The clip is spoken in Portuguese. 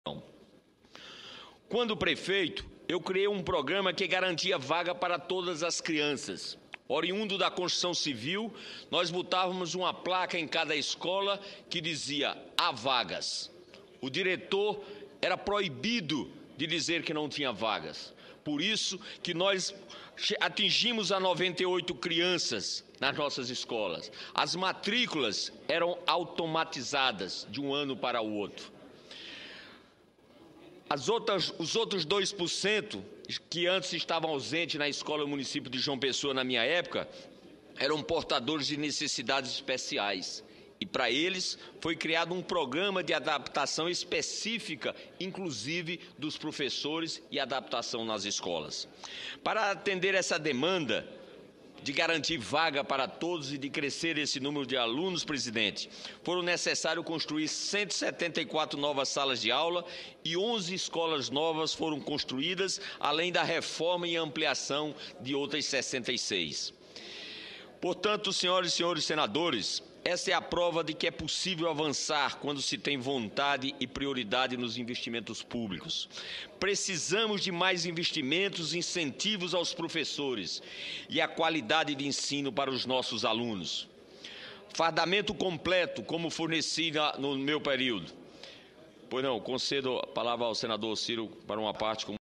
Quando prefeito, eu criei um programa que garantia vaga para todas as crianças. Oriundo da construção civil, nós botávamos uma placa em cada escola que dizia: há vagas. O diretor era proibido de dizer que não tinha vagas. Por isso que nós atingimos a 98 crianças nas nossas escolas. As matrículas eram automatizadas de um ano para o outro. Os outros 2% que antes estavam ausentes na escola do município de João Pessoa na minha época, eram portadores de necessidades especiais. E para eles foi criado um programa de adaptação específica, inclusive dos professores e adaptação nas escolas. Para atender essa demanda de garantir vaga para todos e de crescer esse número de alunos, presidente, foram necessários construir 174 novas salas de aula e 11 escolas novas foram construídas, além da reforma e ampliação de outras 66. Portanto, senhoras e senhores senadores, essa é a prova de que é possível avançar quando se tem vontade e prioridade nos investimentos públicos. Precisamos de mais investimentos, incentivos aos professores e a qualidade de ensino para os nossos alunos. Fardamento completo, como forneci no meu período. Pois não, concedo a palavra ao senador Ciro para uma parte.